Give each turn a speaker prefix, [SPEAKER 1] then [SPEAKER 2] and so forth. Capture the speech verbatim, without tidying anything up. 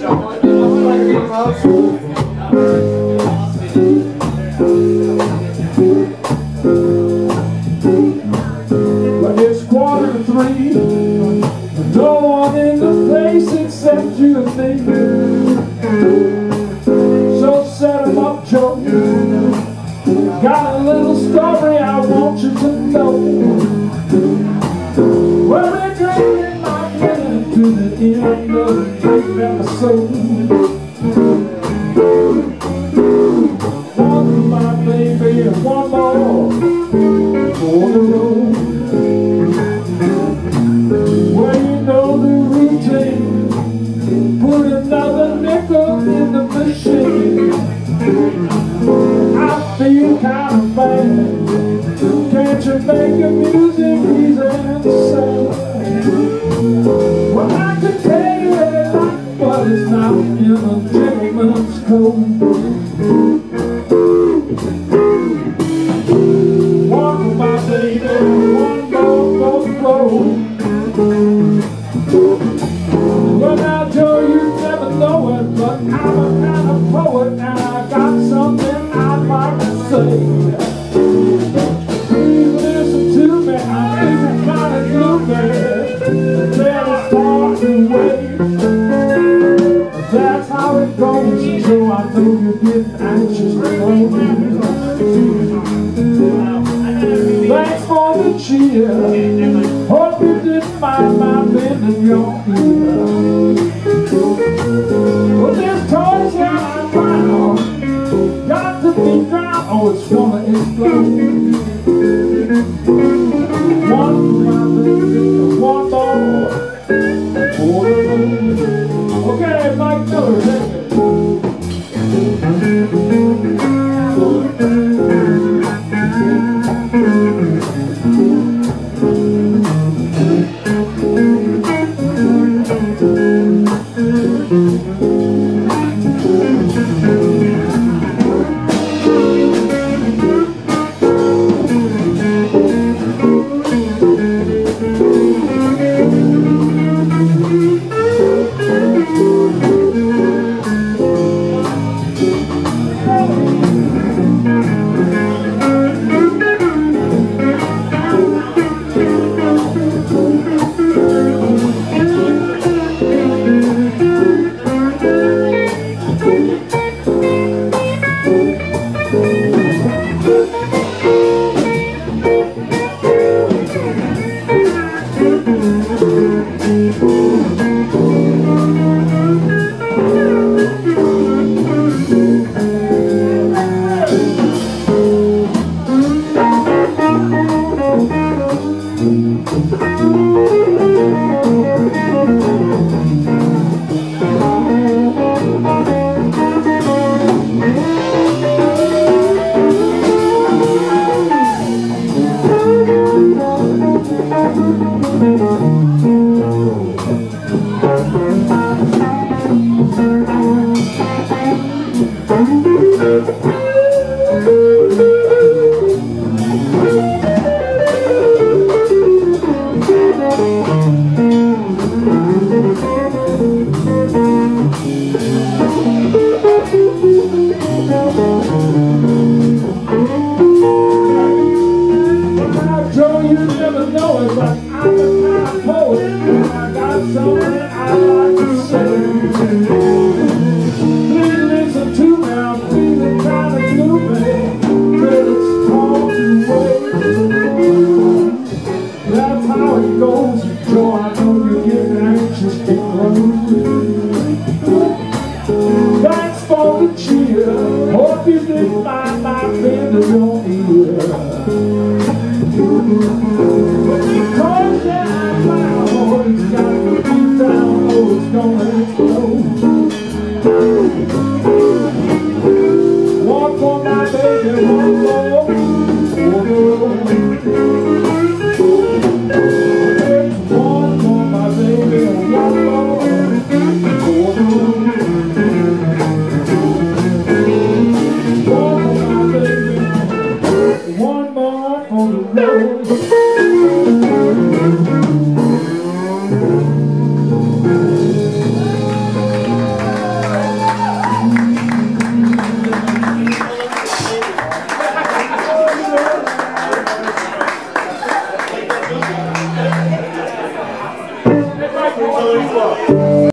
[SPEAKER 1] But it's quarter to three, no one in the place except you and me. So set 'em up, Joe. Got a little story I want you to know. Well, we're drinking my dinner to the end of the episode. One for my baby and one more for the road. Well, you know the routine. Put another nickel in the machine. I feel kind of bad. Can't you make your music easy and sad? Well, I could tell you that, but it's not in a gentleman's code. One for my baby, one more for the road. Well, now, Joe, you never know it, but I'm a kind of poet, and I got something I'd like to say. Please listen to me, I think it's kind of gloomy. Then it's talking away. That's how it goes, Joe. I know you're getting anxious to know. Thanks for the cheer. Hope you didn't mind my bending your ear. Well, this toy's that I found got to be drowned, or it's gonna explode. One for my baby, one more for the road. Okay, Mike Miller, take it. Joe, you never know it, but I'm a kind of poet, and I got something I'd like to say. Please listen to me, I'm feeling kind of gloomy, till it's talking away. That's how it goes, Joe, I know you're getting anxious to close. Thanks for the cheer, hope you didn't mind my bending your ear. Because that I found, oh, it's got to be down, oh, it's gonna explode. One for my baby, one more for the road. One for my baby, one more for the road. One for my baby, one more for the road.
[SPEAKER 2] Peace love.